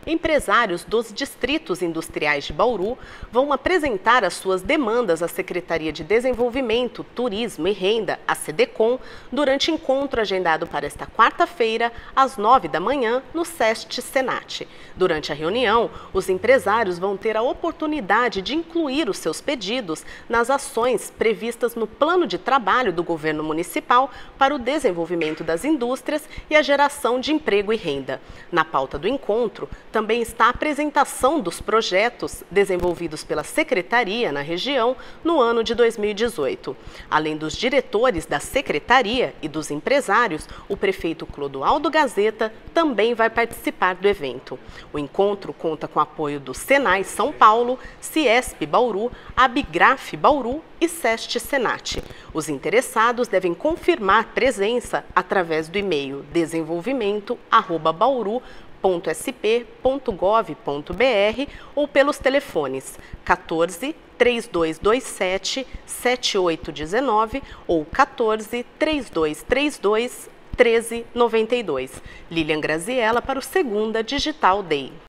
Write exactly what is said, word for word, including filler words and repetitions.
Empresários dos distritos industriais de Bauru vão apresentar as suas demandas à Secretaria de Desenvolvimento, Turismo e Renda, a SEDECOM, durante encontro agendado para esta quarta-feira, às nove da manhã, no SEST Senat. Durante a reunião, os empresários vão ter a oportunidade de incluir os seus pedidos nas ações previstas no Plano de Trabalho do Governo Municipal para o desenvolvimento das indústrias e a geração de emprego e renda. Na pauta do encontro, também está a apresentação dos projetos desenvolvidos pela Secretaria na região no ano de dois mil e dezoito. Além dos diretores da Secretaria e dos empresários, o prefeito Clodoaldo Gazeta também vai participar do evento. O encontro conta com o apoio do Senai São Paulo, Ciesp Bauru, Abigraf Bauru e SEST Senat. Os interessados devem confirmar presença através do e-mail desenvolvimento arroba bauru ponto s p ponto gov ponto b r ou pelos telefones quatorze, três dois dois sete, sete oito um nove ou quatorze, três dois três dois, treze noventa e dois. Lilian Graziella para o Segunda Digital Day.